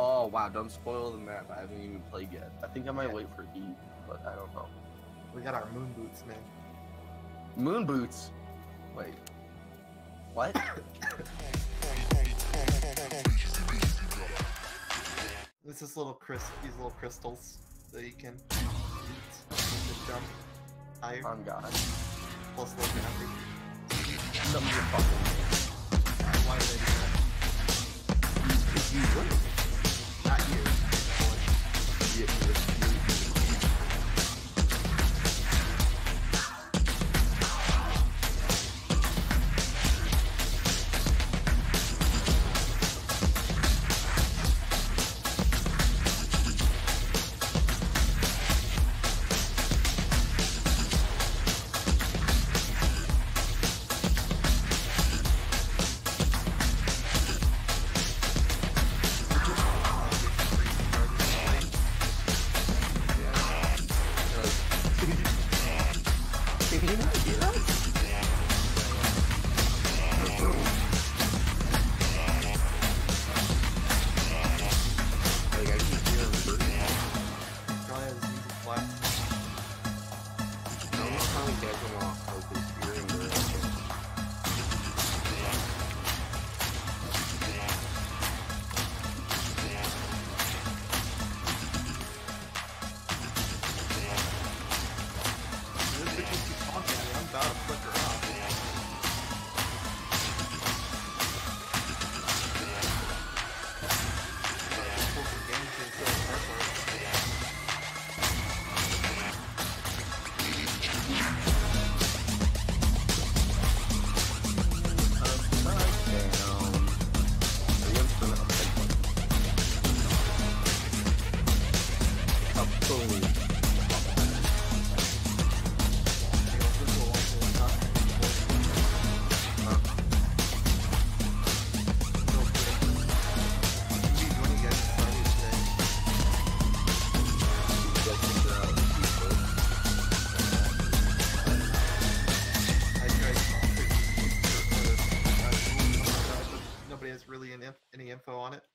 Oh wow! Don't spoil the map. I haven't even played yet. I think I might wait for heat, but I don't know. We got our moon boots, man. Moon boots. Wait. What? This is these little crystals that you can jump higher. On God. Plus low gravity. Some of your fucking. Why did I do that? If you would. Not you. Yeah. Nobody has really any info on it.